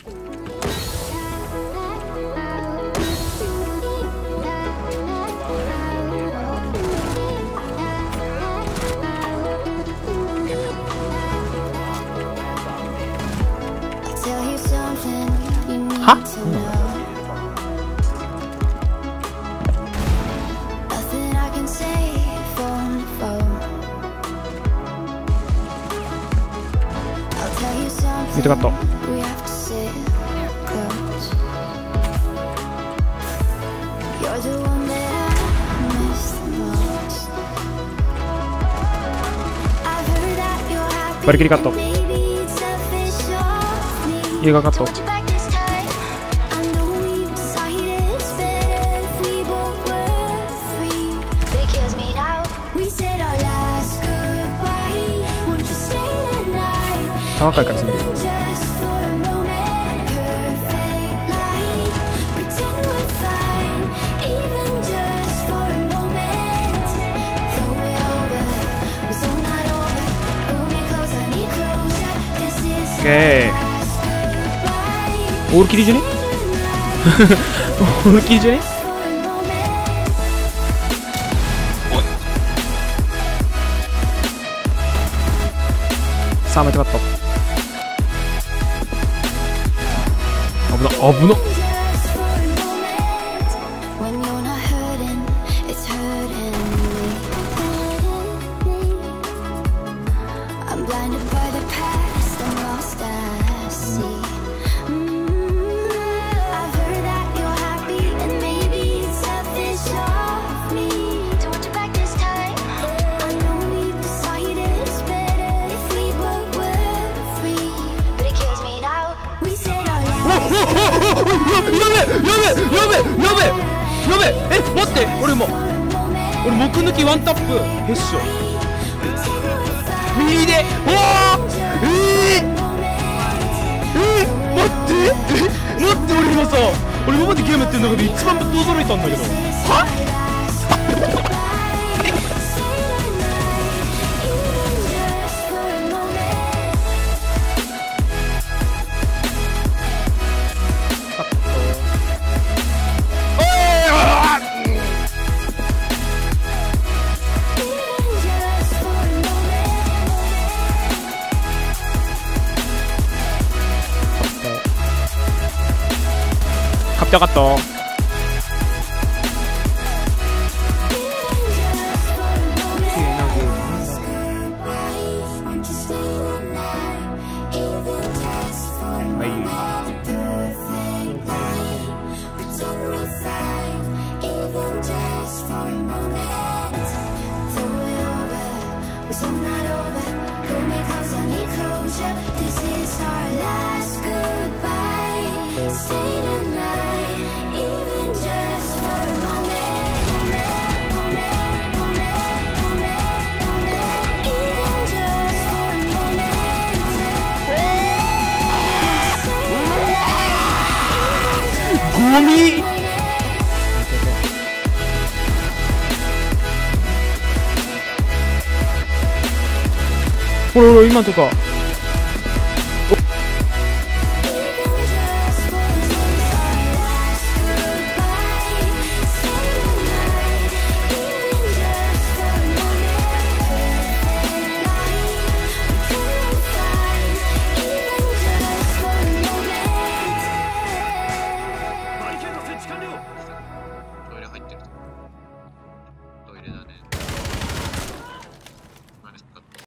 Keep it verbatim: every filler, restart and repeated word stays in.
は？見たかった。バリキリカット。映画カット。若いからすみる。オールキリじゃね？オールキリじゃね？さあ、めたかった。危な、危な。やべやべやべやべやべやべえ、待って、俺も俺木抜きワンタップヘッショ右で、おおえー、えー、待ってえ待って、俺今さ、俺今までゲームやってる中で一番ぶっ驚いたんだけど、は勝ってよかった。ゴミほらほら、今とかトイレ入ってる。トイレだね。